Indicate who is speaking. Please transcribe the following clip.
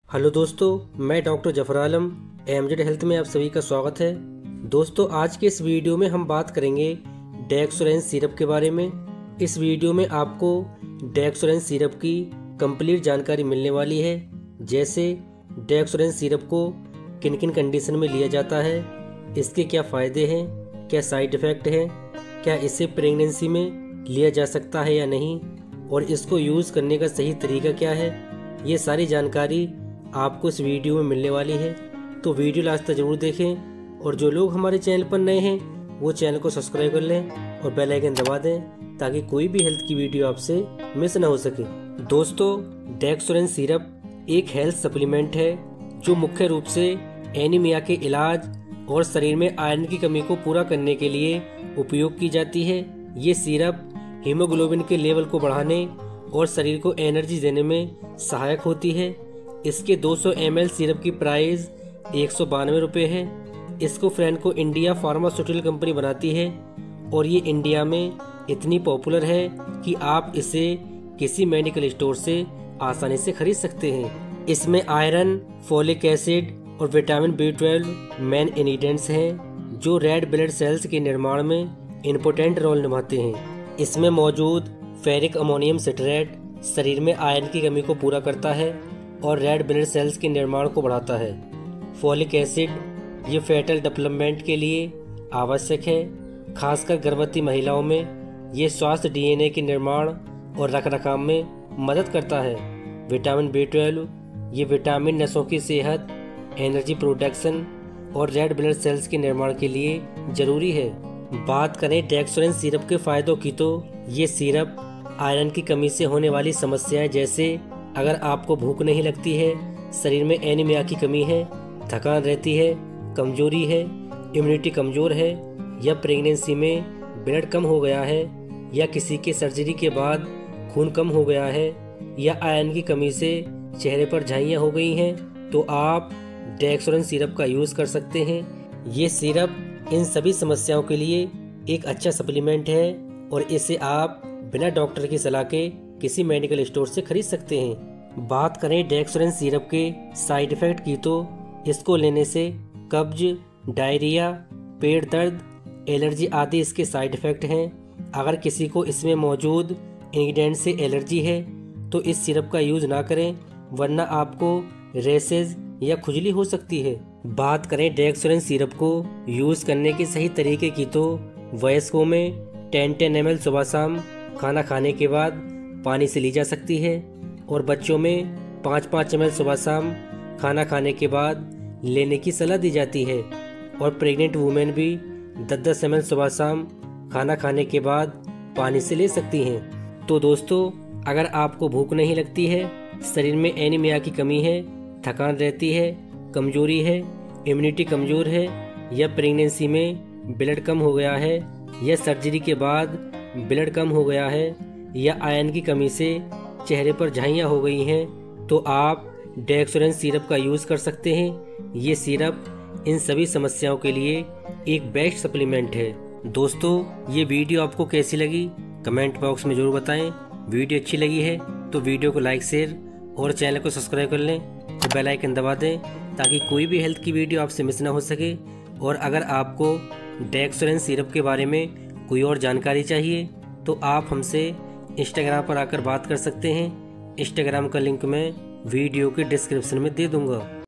Speaker 1: Hello दोस्तों, मैं doctor Zafar Alam MZ health में आप सभी का स्वागत है। दोस्तों, आज के इस वीडियो में हम बात करेंगे डेक्सोरेंस सिरप के बारे में। इस वीडियो में आपको डेक्सोरेंस सिरप की कंप्लीट जानकारी मिलने वाली है, जैसे डेक्सोरेंस सिरप को किन किन कंडीशन में लिया जाता है, इसके क्या फ़ायदे हैं, क्या साइड इफ़ेक्ट हैं, क्या इसे प्रेगनेंसी में लिया जा सकता है या नहीं, और इसको यूज़ करने का सही तरीका क्या है। ये सारी जानकारी आपको इस वीडियो में मिलने वाली है, तो वीडियो लास्ट तक जरूर देखें। और जो लोग हमारे चैनल पर नए हैं वो चैनल को सब्सक्राइब कर लें और बेल आइकन दबा दें, ताकि कोई भी हेल्थ की वीडियो आपसे मिस ना हो सके। दोस्तों, डेक्सोरेंस सिरप एक हेल्थ सप्लीमेंट है जो मुख्य रूप से एनीमिया के इलाज और शरीर में आयरन की कमी को पूरा करने के लिए उपयोग की जाती है। ये सिरप हीमोग्लोबिन के लेवल को बढ़ाने और शरीर को एनर्जी देने में सहायक होती है। इसके 200 ml सिरप की प्राइस 192 रुपये है। इसको फ्रेंको इंडिया फार्मास्यूटिकल कंपनी बनाती है और ये इंडिया में इतनी पॉपुलर है कि आप इसे किसी मेडिकल स्टोर से आसानी से खरीद सकते हैं। इसमें आयरन, फोलिक एसिड और विटामिन B12 मेन इंग्रेडिएंट्स हैं, जो रेड ब्लड सेल्स के निर्माण में इम्पोर्टेंट रोल निभाते हैं। इसमें मौजूद फेरिक अमोनियम सिट्रेट शरीर में आयरन की कमी को पूरा करता है और रेड ब्लड सेल्स के निर्माण को बढ़ाता है। फोलिक एसिड ये फेटल डेवलपमेंट के लिए आवश्यक है, खासकर गर्भवती महिलाओं में। ये स्वास्थ्य DNA के निर्माण और रखरखाव में मदद करता है। विटामिन B12 ये विटामिन नसों की सेहत, एनर्जी प्रोडक्शन और रेड ब्लड सेल्स के निर्माण के लिए ज़रूरी है। बात करें डेक्सोरेंस सिरप के फ़ायदों की, तो ये सिरप आयरन की कमी से होने वाली समस्याएं, जैसे अगर आपको भूख नहीं लगती है, शरीर में एनीमिया की कमी है, थकान रहती है, कमजोरी है, इम्यूनिटी कमज़ोर है, या प्रेगनेंसी में ब्लड कम हो गया है, या किसी के सर्जरी के बाद खून कम हो गया है, या आयरन की कमी से चेहरे पर झाइयाँ हो गई हैं, तो आप डेक्सोरेंस सिरप का यूज़ कर सकते हैं। ये सिरप इन सभी समस्याओं के लिए एक अच्छा सप्लीमेंट है और इसे आप बिना डॉक्टर की सलाह के किसी मेडिकल स्टोर से खरीद सकते हैं। बात करें डेक्सोरेंस सिरप के साइड इफ़ेक्ट की, तो इसको लेने से कब्ज, डायरिया, पेट दर्द, एलर्जी आदि इसके साइड इफ़ेक्ट हैं। अगर किसी को इसमें मौजूद इंग्रेडिएंट से एलर्जी है तो इस सिरप का यूज़ ना करें, वरना आपको रेसेस या खुजली हो सकती है। बात करें डेक्सोरेंस सिरप को यूज़ करने के सही तरीके की, तो वयस्कों में 10 ml सुबह शाम खाना खाने के बाद पानी से ली जा सकती है, और बच्चों में 5 ml सुबह शाम खाना खाने के बाद लेने की सलाह दी जाती है, और प्रेग्नेंट वुमेन भी 10 ml सुबह शाम खाना खाने के बाद पानी से ले सकती हैं। तो दोस्तों, अगर आपको भूख नहीं लगती है, शरीर में एनीमिया की कमी है, थकान रहती है, कमजोरी है, इम्यूनिटी कमज़ोर है, या प्रेगनेंसी में ब्लड कम हो गया है, या सर्जरी के बाद ब्लड कम हो गया है, या आयरन की कमी से चेहरे पर झाइयाँ हो गई हैं, तो आप डेक्सोरेंस सिरप का यूज़ कर सकते हैं। ये सिरप इन सभी समस्याओं के लिए एक बेस्ट सप्लीमेंट है। दोस्तों, ये वीडियो आपको कैसी लगी कमेंट बॉक्स में ज़रूर बताएं। वीडियो अच्छी लगी है तो वीडियो को लाइक, शेयर और चैनल को सब्सक्राइब कर लें और बेल आइकन दबा दें, ताकि कोई भी हेल्थ की वीडियो आपसे मिस ना हो सके। और अगर आपको डेक्सोरेंस सिरप के बारे में कोई और जानकारी चाहिए तो आप हमसे इंस्टाग्राम पर आकर बात कर सकते हैं। इंस्टाग्राम का लिंक मैं वीडियो के डिस्क्रिप्शन में दे दूंगा।